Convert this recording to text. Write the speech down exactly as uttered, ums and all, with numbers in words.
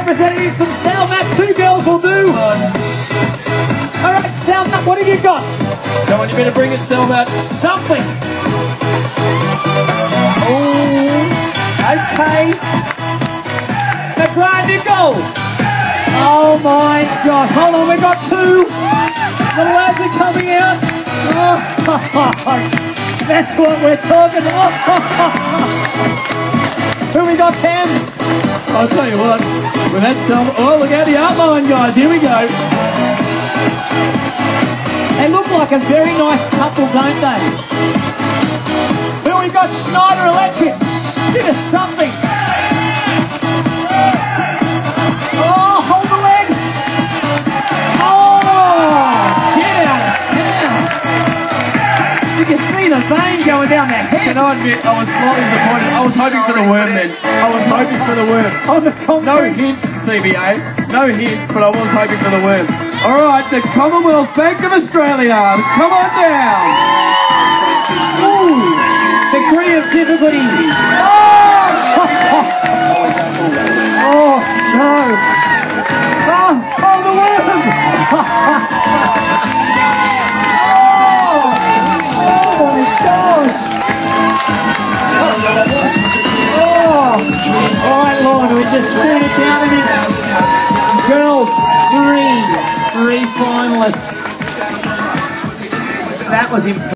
representatives from Salmat. Two girls will do. All right, Salmat, what have you got? Come on, you better bring it, Salmat. Something. Oh, okay. The grand goal. Oh my gosh. Hold on, we've got two. The lads are coming out. Oh, that's what we're talking about. Who we got, Cam? I'll tell you what, with that Salmat. Oh, look out the outline, guys. Here we go. They look like a very nice couple, don't they? Who we got? Schneider Electric. Give us something. Oh, hold the legs. Oh, get out of town. You can see the vein going down their head. Can I admit, I was slightly disappointed. I was hoping for the worm then. I was hoping for the worm. On the concrete. No hints, C B A. No hints, but I was hoping for the worm. All right, the Commonwealth Bank of Australia. Come on down. Ooh, degree of difficulty. Oh, oh, Joe. Oh, oh, the worm. Oh, oh my gosh. Oh, all right, Lord, we just tune it down a minute. Girls, three, three finalists. That was impressive.